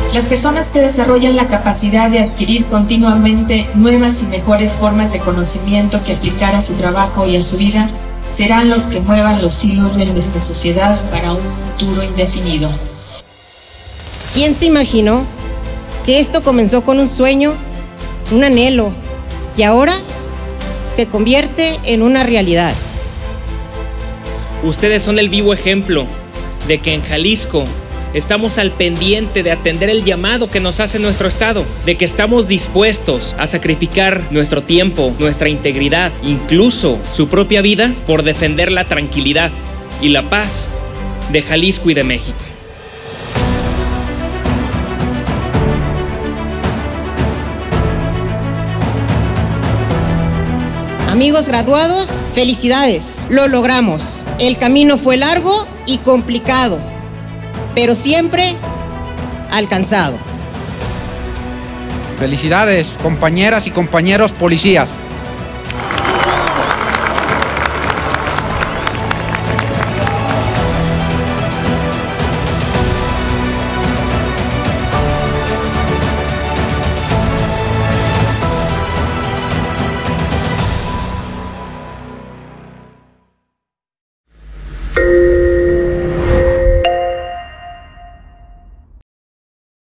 Las personas que desarrollan la capacidad de adquirir continuamente nuevas y mejores formas de conocimiento que aplicar a su trabajo y a su vida serán los que muevan los hilos de nuestra sociedad para un futuro indefinido. ¿Quién se imaginó que esto comenzó con un sueño, un anhelo, y ahora se convierte en una realidad? Ustedes son el vivo ejemplo de que en Jalisco estamos al pendiente de atender el llamado que nos hace nuestro Estado, de que estamos dispuestos a sacrificar nuestro tiempo, nuestra integridad, incluso su propia vida, por defender la tranquilidad y la paz de Jalisco y de México. Amigos graduados, felicidades, lo logramos. El camino fue largo y complicado, pero siempre alcanzado. Felicidades, compañeras y compañeros policías.